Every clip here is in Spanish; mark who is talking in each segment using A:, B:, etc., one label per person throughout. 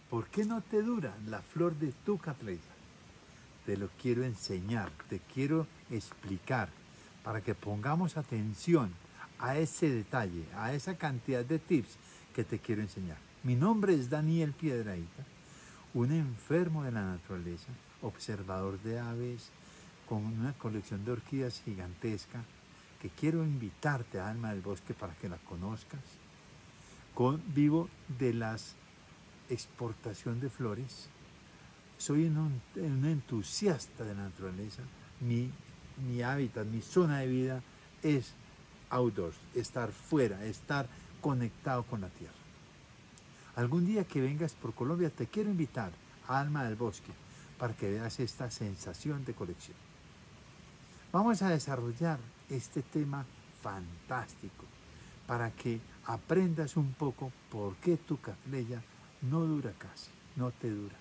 A: ¿Por qué no te dura la flor de tu cattleya? Te lo quiero enseñar, te quiero explicar para que pongamos atención a ese detalle, a esa cantidad de tips que te quiero enseñar. Mi nombre es Daniel Piedrahita, un enfermo de la naturaleza, observador de aves, con una colección de orquídeas gigantesca, que quiero invitarte a Alma del Bosque para que la conozcas. Vivo de la exportación de flores. Soy un entusiasta de la naturaleza. Mi hábitat, mi zona de vida es outdoors, estar fuera, estar conectado con la tierra. Algún día que vengas por Colombia te quiero invitar a Alma del Bosque para que veas esta sensación de colección. Vamos a desarrollar este tema fantástico para que aprendas un poco por qué tu cattleya no dura casi, no te dura.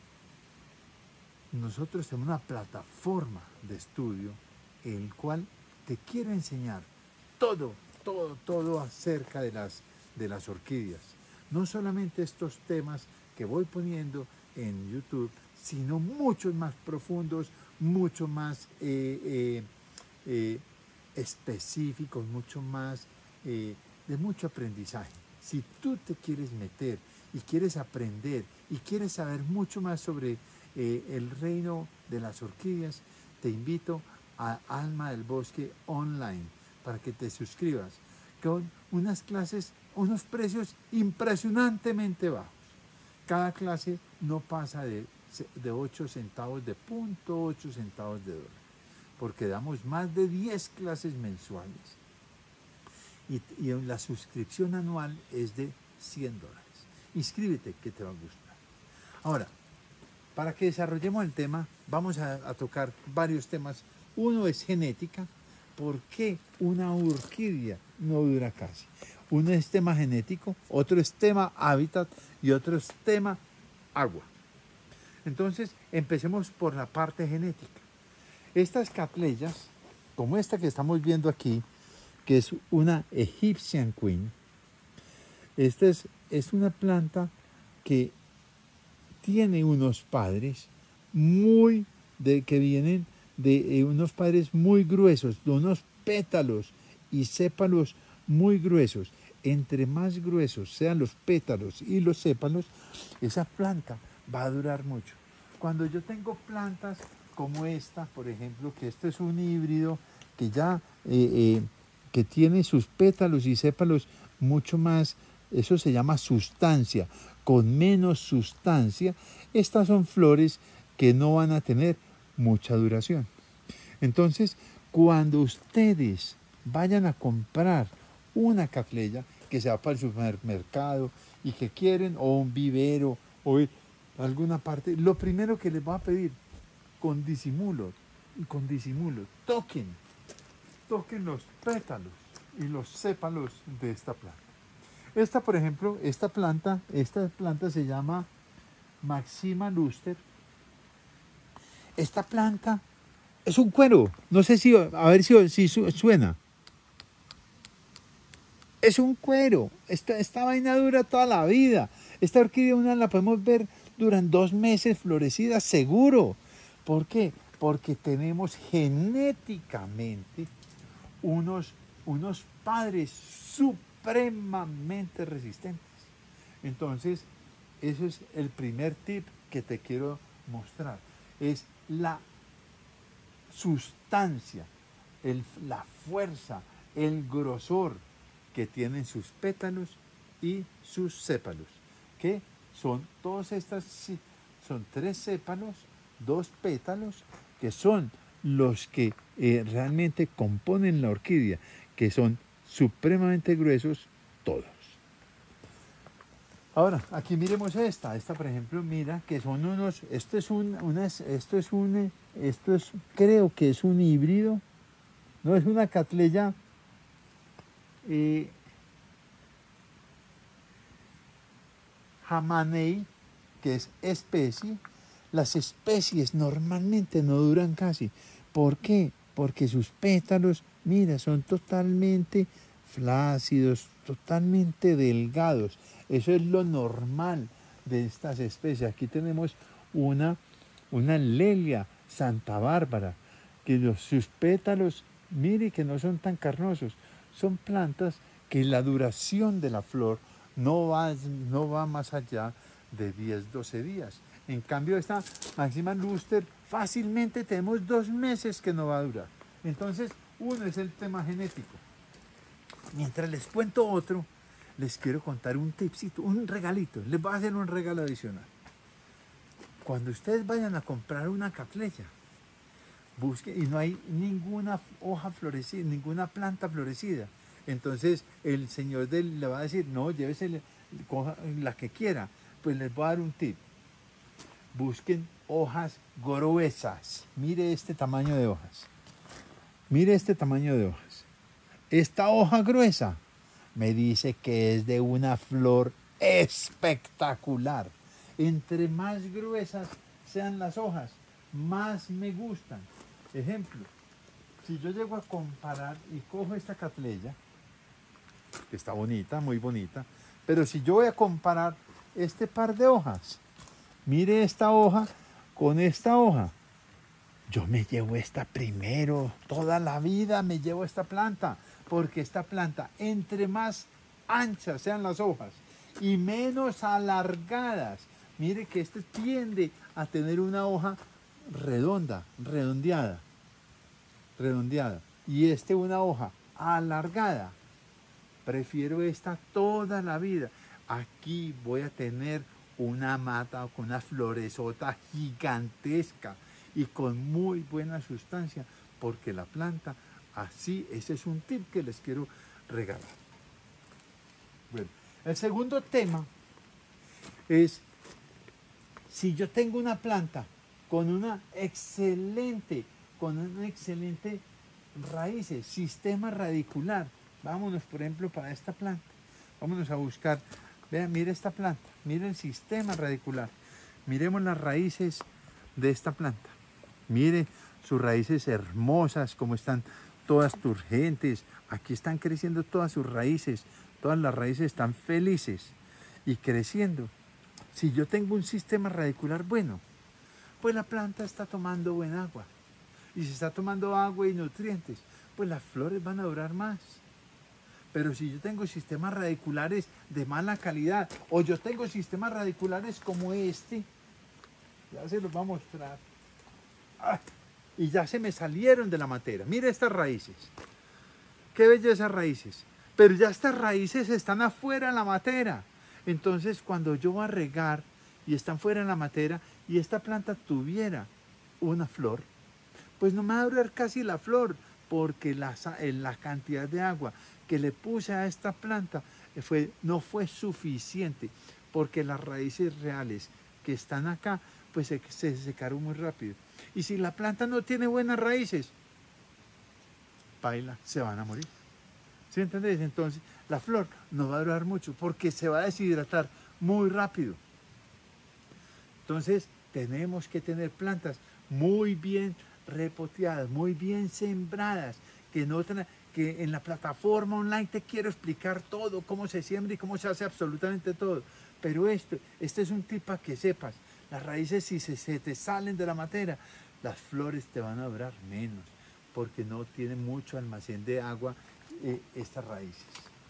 A: Nosotros tenemos una plataforma de estudio en el cual te quiero enseñar todo acerca de las orquídeas. No solamente estos temas que voy poniendo en YouTube, sino muchos más profundos, mucho más específicos, mucho más de mucho aprendizaje. Si tú te quieres meter y quieres aprender y quieres saber mucho más sobre el reino de las orquídeas, te invito a Alma del Bosque Online para que te suscribas con unas clases, unos precios impresionantemente bajos. Cada clase no pasa de 8 centavos de punto, 8 centavos de dólar, porque damos más de 10 clases mensuales y la suscripción anual es de $100. Inscríbete que te va a gustar. Ahora, para que desarrollemos el tema, vamos a tocar varios temas. Uno es genética. ¿Por qué una orquídea no dura casi? Uno es tema genético, otro es tema hábitat y otro es tema agua. Entonces, empecemos por la parte genética. Estas cattleyas, como esta que estamos viendo aquí, que es una Egyptian Queen, esta es una planta que tiene unos padres que vienen de unos padres muy gruesos, de unos pétalos y sépalos muy gruesos. Entre más gruesos sean los pétalos y los sépalos, esa planta va a durar mucho. Cuando yo tengo plantas como esta, por ejemplo, que este es un híbrido que ya que tiene sus pétalos y sépalos mucho más, eso se llama sustancia, con menos sustancia, estas son flores que no van a tener mucha duración. Entonces, cuando ustedes vayan a comprar una cattleya que se va para el supermercado y que quieren, o un vivero, o alguna parte, lo primero que les voy a pedir, con disimulo, toquen los pétalos y los sépalos de esta planta. Esta, por ejemplo, esta planta se llama Maxima luster. Esta planta es un cuero. No sé si, a ver si suena. Es un cuero. Esta vaina dura toda la vida. Esta orquídea la podemos ver durante 2 meses florecida, seguro. ¿Por qué? Porque tenemos genéticamente unos padres supremamente resistentes. Entonces, eso es el primer tip que te quiero mostrar. Es la sustancia, la fuerza, el grosor que tienen sus pétalos y sus sépalos, que son todas estas, son 3 sépalos, 2 pétalos, que son los que realmente componen la orquídea, que son supremamente gruesos todos. Ahora, aquí miremos esta por ejemplo, mira que son unos, creo que es un híbrido, no es una cattleya Hamanei, que es especie. Las especies normalmente no duran casi. ¿Por qué? Porque sus pétalos, mira, son totalmente flácidos, totalmente delgados. Eso es lo normal de estas especies. Aquí tenemos una Lelia Santa Bárbara, que sus pétalos, mire que no son tan carnosos, son plantas que la duración de la flor no va más allá de 10, 12 días. En cambio, esta Máxima Luster fácilmente tenemos 2 meses que no va a durar. Entonces, uno es el tema genético. Mientras les cuento otro, les quiero contar un tipcito, un regalito. Les voy a hacer un regalo adicional. Cuando ustedes vayan a comprar una catleya, busquen, y no hay ninguna hoja florecida, ninguna planta florecida, entonces el señor le va a decir, no, llévese la que quiera. Pues les voy a dar un tip. Busquen hojas gruesas. Mire este tamaño de hojas. Mire este tamaño de hojas. Esta hoja gruesa me dice que es de una flor espectacular. Entre más gruesas sean las hojas, más me gustan. Ejemplo, si yo llego a comparar y cojo esta catleya, que está bonita, muy bonita, pero si yo voy a comparar este par de hojas, mire esta hoja con esta hoja, yo me llevo esta primero, toda la vida me llevo esta planta, porque esta planta, entre más anchas sean las hojas y menos alargadas, mire que este tiende a tener una hoja redondeada, y una hoja alargada. Prefiero esta toda la vida. Aquí voy a tener una mata con una floresota gigantesca y con muy buena sustancia, porque la planta, así, ese es un tip que les quiero regalar. Bueno, el segundo tema es, si yo tengo una planta con una excelente raíces, sistema radicular, vámonos por ejemplo para esta planta, vámonos a buscar, vean, mire esta planta, mire el sistema radicular, miremos las raíces de esta planta, mire sus raíces hermosas, como están todas turgentes, aquí están creciendo todas sus raíces, todas las raíces están felices y creciendo. Si yo tengo un sistema radicular bueno, pues la planta está tomando buen agua. Y si está tomando agua y nutrientes, pues las flores van a durar más. Pero si yo tengo sistemas radiculares de mala calidad, o yo tengo sistemas radiculares como este, ya se los voy a mostrar, y ya se me salieron de la matera. Mire estas raíces. Qué bellezas raíces. Pero ya estas raíces están afuera de la matera. Entonces, cuando yo voy a regar y están fuera de la matera y esta planta tuviera una flor, pues no me va a durar casi la flor, porque la cantidad de agua que le puse a esta planta no fue suficiente, porque las raíces reales que están acá, pues se secaron muy rápido. Y si la planta no tiene buenas raíces, baila, se van a morir. ¿Sí entendés? Entonces, la flor no va a durar mucho, porque se va a deshidratar muy rápido. Entonces, tenemos que tener plantas muy bien repoteadas, muy bien sembradas, que en la plataforma online te quiero explicar todo, cómo se siembra y cómo se hace absolutamente todo. Pero este es un tip para que sepas, las raíces si se te salen de la matera, las flores te van a durar menos, porque no tienen mucho almacén de agua estas raíces.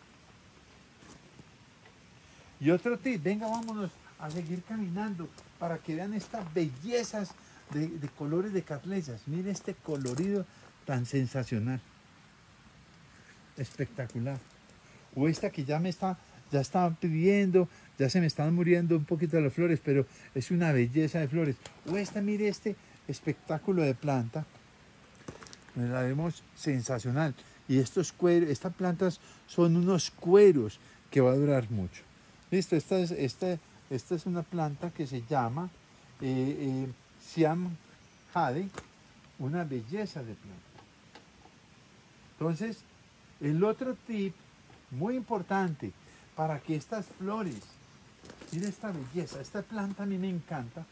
A: Y otro tip, venga, vámonos a seguir caminando para que vean estas bellezas de colores de catleyas. Mire este colorido tan sensacional, espectacular. O esta que ya estaban pidiendo, ya se me están muriendo un poquito de las flores, pero es una belleza de flores. O esta, mire este espectáculo de planta, la vemos sensacional. Y estos cueros, estas plantas son unos cueros que va a durar mucho. Listo, esta es una planta que se llama Siam Jade, una belleza de planta. Entonces, el otro tip muy importante para que estas flores, mire esta belleza, esta planta a mí me encanta.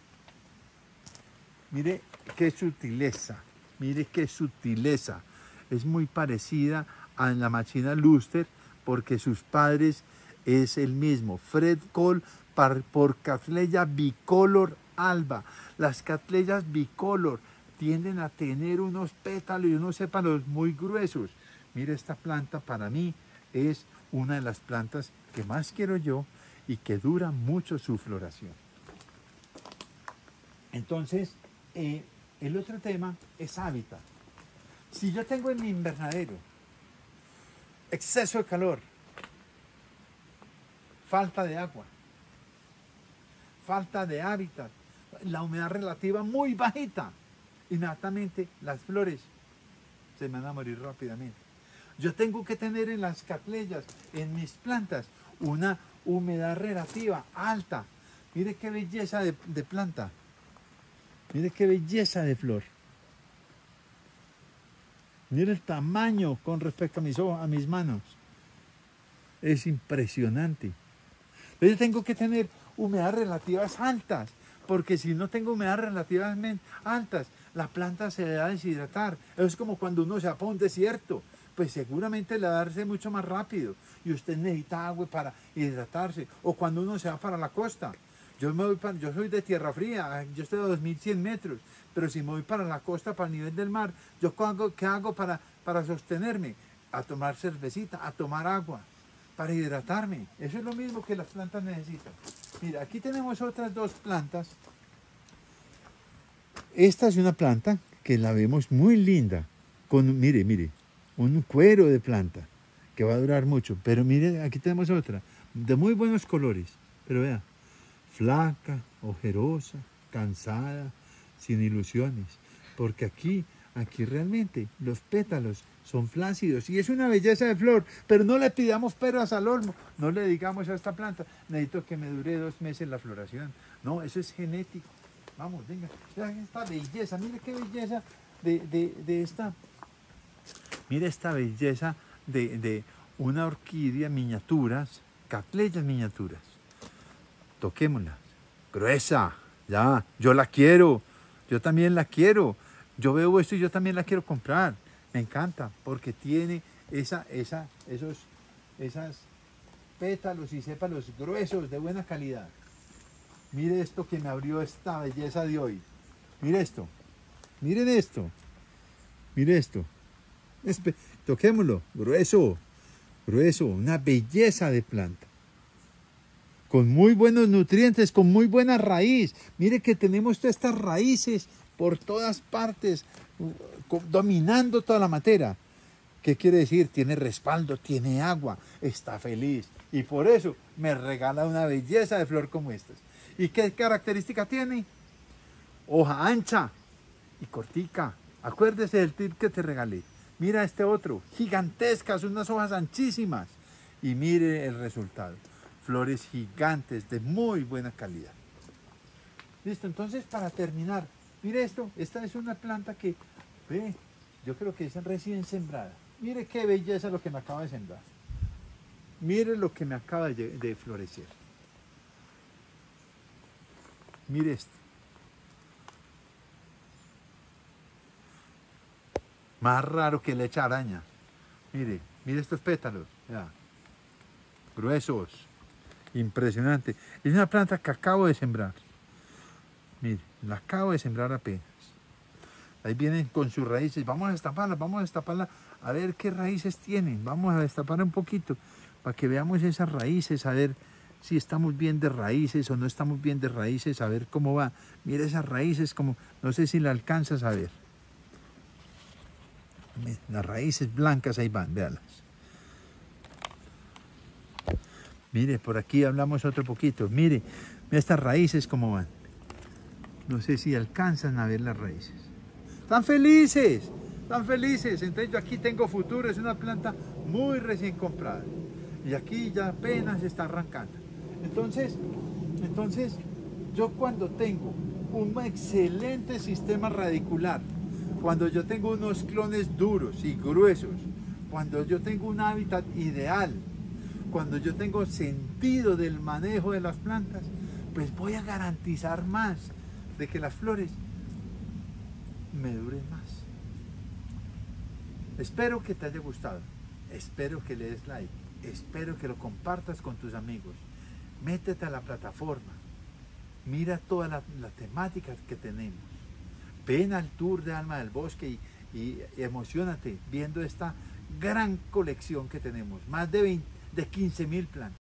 A: Mire qué sutileza, mire qué sutileza. Es muy parecida a la Máxima Luster, porque sus padres es el mismo. Fred Cole por Cattleya bicolor alba. Las Cattleyas bicolor tienden a tener unos pétalos y unos sépalos muy gruesos. Mire, esta planta para mí es una de las plantas que más quiero yo y que dura mucho su floración. Entonces, el otro tema es hábitat. Si yo tengo en mi invernadero exceso de calor, falta de agua, falta de hábitat, la humedad relativa muy bajita, inmediatamente las flores se me van a morir rápidamente. Yo tengo que tener en las Cattleyas, en mis plantas, una humedad relativa alta. Mire qué belleza de planta. Mire qué belleza de flor. Mire el tamaño con respecto a mis manos. Es impresionante. Pero yo tengo que tener humedades relativas altas, porque si no tengo humedades relativamente altas, la planta se va a deshidratar. Es como cuando uno se va para un desierto, pues seguramente le va a darse mucho más rápido y usted necesita agua para hidratarse. O cuando uno se va para la costa. Yo soy de tierra fría, yo estoy a 2100 metros, pero si me voy para la costa, para el nivel del mar, ¿qué hago para sostenerme? A tomar cervecita, a tomar agua, para hidratarme. Eso es lo mismo que las plantas necesitan. Mira, aquí tenemos otras dos plantas. Esta es una planta que la vemos muy linda, mire, un cuero de planta que va a durar mucho. Pero mire, aquí tenemos otra, de muy buenos colores, pero vea, flaca, ojerosa, cansada, sin ilusiones, porque aquí realmente los pétalos son flácidos y es una belleza de flor, pero no le pidamos peras al olmo, no le digamos a esta planta, necesito que me dure 2 meses la floración. No, eso es genético. Vamos, venga, vean esta belleza, mire qué belleza de esta, mire esta belleza de una orquídea miniaturas, Cattleyas miniaturas. Toquémosla, gruesa, ya, yo la quiero, yo también la quiero, yo veo esto y yo también la quiero comprar, me encanta, porque tiene esos pétalos y sépalos gruesos de buena calidad. Mire esto que me abrió esta belleza de hoy, mire esto, miren esto, mire esto, toquémoslo, grueso, una belleza de planta. Con muy buenos nutrientes, con muy buena raíz. Mire que tenemos todas estas raíces por todas partes, dominando toda la materia. ¿Qué quiere decir? Tiene respaldo, tiene agua, está feliz. Y por eso me regala una belleza de flor como estas. ¿Y qué característica tiene? Hoja ancha y cortica. Acuérdese del tip que te regalé. Mira este otro, gigantescas, unas hojas anchísimas. Y mire el resultado. Flores gigantes de muy buena calidad. Listo, entonces para terminar, mire esto, esta es una planta que, ve, yo creo que es recién sembrada. Mire qué belleza lo que me acaba de sembrar. Mire lo que me acaba de florecer. Mire esto. Más raro que leche araña. Mire estos pétalos, ya, gruesos. Impresionante. Es una planta que acabo de sembrar. Mire, la acabo de sembrar apenas. Ahí vienen con sus raíces. Vamos a destaparla, a ver qué raíces tienen. Vamos a destaparla un poquito para que veamos esas raíces, a ver si estamos bien de raíces o no estamos bien de raíces, a ver cómo va. Mire esas raíces, como no sé si la alcanzas a ver. Mire, las raíces blancas ahí van, véalas. Mire, por aquí hablamos otro poquito. Mire estas raíces cómo van. No sé si alcanzan a ver las raíces. ¡Están felices! ¡Están felices! Entonces yo aquí tengo futuro. Es una planta muy recién comprada. Y aquí ya apenas está arrancando. Entonces yo cuando tengo un excelente sistema radicular, cuando yo tengo unos clones duros y gruesos, cuando yo tengo un hábitat ideal, cuando yo tengo sentido del manejo de las plantas, pues voy a garantizar más de que las flores me duren más. Espero que te haya gustado, espero que le des like, espero que lo compartas con tus amigos. Métete a la plataforma, mira todas las temáticas que tenemos. Ven al tour de Alma del Bosque y emocionate viendo esta gran colección que tenemos, más de 15.000 plantas.